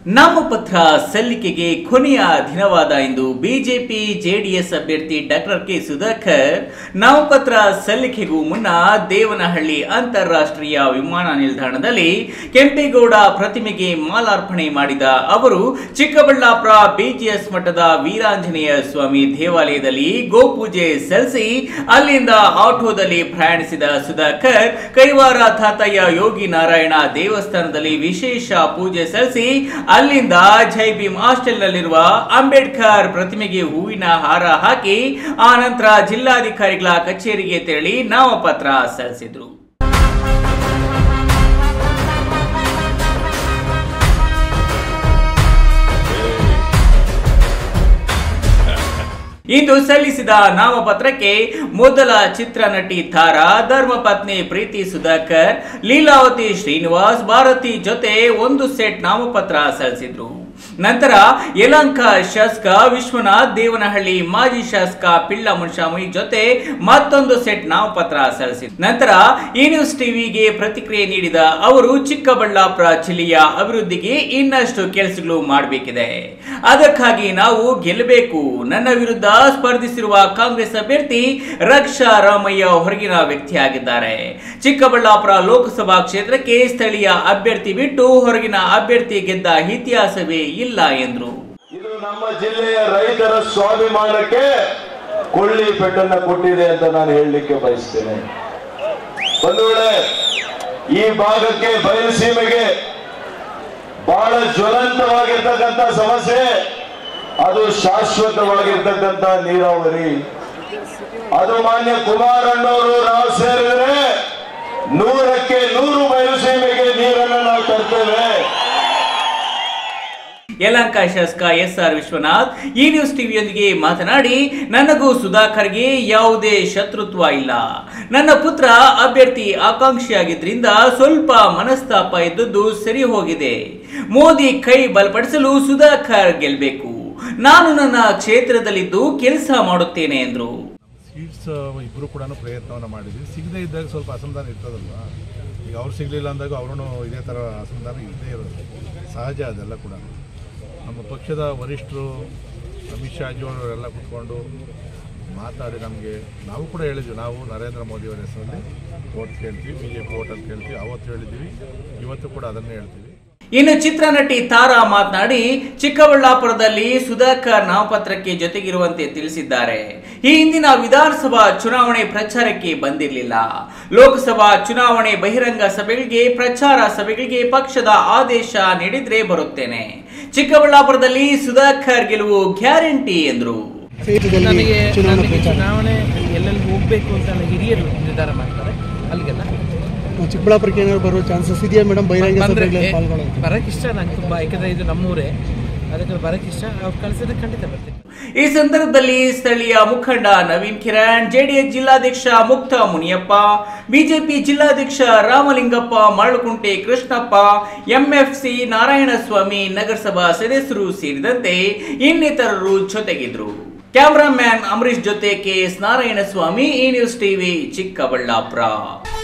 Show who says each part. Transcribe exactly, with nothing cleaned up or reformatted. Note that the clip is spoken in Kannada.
Speaker 1: ನಾಮಪತ್ರ ಸಲ್ಲಿಕೆಗೆ ಕೊನೆಯ ದಿನವಾದ ಇಂದು ಬಿಜೆಪಿ ಜೆಡಿಎಸ್ ಅಭ್ಯರ್ಥಿ ಡಾಕ್ಟರ್ ಕೆ ಸುಧಾಕರ್ ನಾಮಪತ್ರ ಸಲ್ಲಿಕೆಗೂ ಮುನ್ನ ದೇವನಹಳ್ಳಿ ಅಂತಾರಾಷ್ಟ್ರೀಯ ವಿಮಾನ ನಿಲ್ದಾಣದಲ್ಲಿ ಕೆಂಪೇಗೌಡ ಪ್ರತಿಮೆಗೆ ಮಾಲಾರ್ಪಣೆ ಮಾಡಿದ ಅವರು ಚಿಕ್ಕಬಳ್ಳಾಪುರ ಬಿಜಿಎಸ್ ಮಠದ ವೀರಾಂಜನೇಯ ಸ್ವಾಮಿ ದೇವಾಲಯದಲ್ಲಿ ಗೋಪೂಜೆ ಸಲ್ಲಿಸಿ ಅಲ್ಲಿಂದ ಆಟೋದಲ್ಲಿ ಪ್ರಯಾಣಿಸಿದ ಸುಧಾಕರ್ ಕೈವಾರ ತಾತಯ್ಯ ಯೋಗಿ ನಾರಾಯಣ ದೇವಸ್ಥಾನದಲ್ಲಿ ವಿಶೇಷ ಪೂಜೆ ಸಲ್ಲಿಸಿ ಅಲ್ಲಿಂದ ಜೈ ಭೀಮ್ ಹಾಸ್ಟೆಲ್ನಲ್ಲಿರುವ ಅಂಬೇಡ್ಕರ್ ಪ್ರತಿಮೆಗೆ ಹೂವಿನ ಹಾರ ಹಾಕಿ ಆ ನಂತರ ಜಿಲ್ಲಾಧಿಕಾರಿಗಳ ಕಚೇರಿಗೆ ತೆರಳಿ ನಾಮಪತ್ರ ಸಲ್ಲಿಸಿದರು. ಇಂದು ಸಲ್ಲಿಸಿದ ನಾಮಪತ್ರಕ್ಕೆ ಮೊದಲ ಚಿತ್ರನಟಿ ತಾರಾ, ಧರ್ಮಪತ್ನಿ ಪ್ರೀತಿ ಸುಧಾಕರ್, ಲೀಲಾವತಿ ಶ್ರೀನಿವಾಸ್, ಭಾರತಿ ಜೊತೆ ಒಂದು ಸೆಟ್ ನಾಮಪತ್ರ ಸಲ್ಲಿಸಿದ್ರು. ನಂತರ ಯಲಹಂಕ ಶಾಸಕ ವಿಶ್ವನಾಥ್, ದೇವನಹಳ್ಳಿ ಮಾಜಿ ಶಾಸಕ ಪಿಳ್ಳ ಮುನ್ಸ್ವಾಮಿ ಜೊತೆ ಮತ್ತೊಂದು ಸೆಟ್ ನಾಮಪತ್ರ ಸಲ್ಲಿಸಿದ್ರು. ನಂತರ ಈ ನ್ಯೂಸ್ ಟಿವಿಗೆ ಪ್ರತಿಕ್ರಿಯೆ ನೀಡಿದ ಅವರು, ಚಿಕ್ಕಬಳ್ಳಾಪುರ ಜಿಲ್ಲೆಯ ಅಭಿವೃದ್ಧಿಗೆ ಇನ್ನಷ್ಟು ಕೆಲಸಗಳು ಮಾಡಬೇಕಿದೆ, ಅದಕ್ಕಾಗಿ ನಾವು ಗೆಲ್ಲಬೇಕು. ನನ್ನ ವಿರುದ್ಧ ಸ್ಪರ್ಧಿಸಿರುವ ಕಾಂಗ್ರೆಸ್ ಅಭ್ಯರ್ಥಿ ರಕ್ಷಾ ರಾಮಯ್ಯ ಹೊರಗಿನ ವ್ಯಕ್ತಿಯಾಗಿದ್ದಾರೆ. ಚಿಕ್ಕಬಳ್ಳಾಪುರ ಲೋಕಸಭಾ ಕ್ಷೇತ್ರಕ್ಕೆ ಸ್ಥಳೀಯ ಅಭ್ಯರ್ಥಿ ಬಿಟ್ಟು ಹೊರಗಿನ ಅಭ್ಯರ್ಥಿ ಗೆದ್ದ ಇತಿಹಾಸವೇ ಇಲ್ಲ ಎಂದರು.
Speaker 2: ಇದು ನಮ್ಮ ಜಿಲ್ಲೆಯ ರೈತರ ಸ್ವಾಭಿಮಾನಕ್ಕೆ ಕೊಳ್ಳಿ ಪೆಟ್ಟನ್ನ ಕೊಟ್ಟಿದೆ ಅಂತ ನಾನು ಹೇಳಲಿಕ್ಕೆ ಬಯಸ್ತೇನೆ. ಒಂದು ವೇಳೆ ಈ ಭಾಗಕ್ಕೆ ಬಯಲುಸೀಮೆಗೆ ಬಹಳ ಜ್ವಲಂತವಾಗಿರ್ತಕ್ಕಂಥ ಸಮಸ್ಯೆ ಅದು ಶಾಶ್ವತವಾಗಿರ್ತಕ್ಕಂಥ ನೀರಾವರಿ. ಅದು ಮಾನ್ಯ ಕುಮಾರಣ್ಣವರು ನಾವು ಸೇರಿದರೆ ನೂರಕ್ಕೆ ನೂರು ಬಯಲುಸೀಮೆಗೆ ನೀರನ್ನು ನಾವು ತರ್ತೇವೆ.
Speaker 1: ಯಲಹಂಕ ಶಾಸಕ ಎಸ್ ಆರ್ ವಿಶ್ವನಾಥ್ ಈ ನ್ಯೂಸ್ ಟಿವಿಯೊಂದಿಗೆ ಮಾತನಾಡಿ, ನನಗೂ ಸುಧಾಕರ್ಗೆ ಯಾವುದೇ ಶತ್ರುತ್ವ ಇಲ್ಲ. ನನ್ನ ಪುತ್ರ ಅಭ್ಯರ್ಥಿ ಆಕಾಂಕ್ಷಿಯಾಗಿದ್ದರಿಂದ ಸ್ವಲ್ಪ ಮನಸ್ತಾಪ ಇದ್ದದ್ದು ಸರಿ ಹೋಗಿದೆ. ಮೋದಿ ಕೈ ಬಲಪಡಿಸಲು ಸುಧಾಕರ್ ಗೆಲ್ಲಬೇಕು. ನಾನು ನನ್ನ ಕ್ಷೇತ್ರದಲ್ಲಿದ್ದು ಕೆಲಸ ಮಾಡುತ್ತೇನೆ ಎಂದರು.
Speaker 3: ಸೀಟ್ಸ್ ಇಬ್ಬರು ಕೂಡ ಪ್ರಯತ್ನವನ್ನು ಮಾಡಿದ್ವಿ. ಸಿಗದೇ ಇದ್ದಾಗ ಸ್ವಲ್ಪ ಅಸಮಾಧಾನ ಇರ್ತದಲ್ವಾ. ಈಗ ಅವ್ರು ಸಿಗಲಿಲ್ಲ ಅಂದಾಗ ಅವರು ಇದೇ ಥರ ಅಸಮಾಧಾನ ಇದ್ದೇ ಇರೋದು ಸಹಜ. ಅದೆಲ್ಲ ಕೂಡ ನಮ್ಮ ಪಕ್ಷದ ವರಿಷ್ಠರು ಅಮಿತ್ ಶಾಜಿ ಅವರೆಲ್ಲ ಕೂತ್ಕೊಂಡು ಮಾತಾಡಿ ನಮಗೆ ನಾವು ಕೂಡ ಹೇಳಿದ್ವಿ, ನಾವು ನರೇಂದ್ರ ಮೋದಿಯವರ ಹೆಸರಲ್ಲಿ ವೋಟ್ ಕೇಳ್ತೀವಿ, ಬಿ ಜೆ ಪಿ ವೋಟ್ ಅಂತ ಕೇಳ್ತೀವಿ. ಅವತ್ತು ಹೇಳಿದ್ದೀವಿ, ಇವತ್ತು ಕೂಡ ಅದನ್ನೇ ಹೇಳ್ತೀವಿ.
Speaker 1: ಇನ್ನು ಚಿತ್ರನಟಿ ತಾರಾ ಮಾತನಾಡಿ, ಚಿಕ್ಕಬಳ್ಳಾಪುರದಲ್ಲಿ ಸುಧಾಕರ್ ನಾಮಪತ್ರಕ್ಕೆ ಜೊತೆಗಿರುವಂತೆ ತಿಳಿಸಿದ್ದಾರೆ. ಈ ಹಿಂದಿನ ವಿಧಾನಸಭಾ ಚುನಾವಣೆ ಪ್ರಚಾರಕ್ಕೆ ಬಂದಿರಲಿಲ್ಲ. ಲೋಕಸಭಾ ಚುನಾವಣೆ ಬಹಿರಂಗ ಸಭೆಗಳಿಗೆ, ಪ್ರಚಾರ ಸಭೆಗಳಿಗೆ ಪಕ್ಷದ ಆದೇಶ ನೀಡಿದ್ರೆ ಬರುತ್ತೇನೆ. ಚಿಕ್ಕಬಳ್ಳಾಪುರದಲ್ಲಿ ಸುಧಾಕರ್ ಗೆಲುವು ಗ್ಯಾರಂಟಿ ಎಂದರು.
Speaker 4: ನನಗೆ ಚುನಾವಣೆ ಎಲ್ಲೆಲ್ಲಿ ಹೋಗ್ಬೇಕು ಅಂತ ಹಿರಿಯರು ನಿರ್ಧಾರ ಮಾಡ್ತಾರೆ. ಅಲ್ಲಿಗೆಲ್ಲ
Speaker 5: ಚಿಕ್ಕಬಳ್ಳಾಪುರಕ್ಕೆ ಏನಾದ್ರು ಬರೋ ಚಾನ್ಸಸ್ ಇದೆಯಾ ಮೇಡಮ್? ಬಹಿರಂಗ ಸಭೆಗಳಲ್ಲಿ ಪಾಲ್ಗೊಳ್ಳೋದು
Speaker 4: ಬರಕ್ಕೆ ಇಷ್ಟ ನಂಗೆ ತುಂಬಾ, ಯಾಕಂದ್ರೆ ಇದು ನಮ್ಮೂರೇ, ಅದಕ್ಕೆ ಬರಕ್ಕೆ ಇಷ್ಟ. ಅವ್ರು ಕಳಿಸಿದ್ರೆ ಖಂಡಿತ ಬರ್ತೀನಿ.
Speaker 1: ಈ ಸಂದರ್ಭದಲ್ಲಿ ಸ್ಥಳೀಯ ಮುಖಂಡ ನವೀನ್ ಕಿರಣ್, ಜೆಡಿಎಸ್ ಜಿಲ್ಲಾಧ್ಯಕ್ಷ ಮುಕ್ತ ಮುನಿಯಪ್ಪ, ಬಿಜೆಪಿ ಜಿಲ್ಲಾಧ್ಯಕ್ಷ ರಾಮಲಿಂಗಪ್ಪ, ಮರಳುಕುಂಟೆ ಕೃಷ್ಣಪ್ಪ, ಎಂಎಫ್ಸಿ ನಾರಾಯಣಸ್ವಾಮಿ, ನಗರಸಭಾ ಸದಸ್ಯರು ಸೇರಿದಂತೆ ಇನ್ನಿತರರು ಜೊತೆಗಿದ್ರು. ಕ್ಯಾಮರಾಮ್ಯಾನ್ ಅಮರೀಶ್ ಜೊತೆ ಕೆ ಎಸ್ ನಾರಾಯಣಸ್ವಾಮಿ, ಈ ನ್ಯೂಸ್ ಟಿವಿ, ಚಿಕ್ಕಬಳ್ಳಾಪುರ.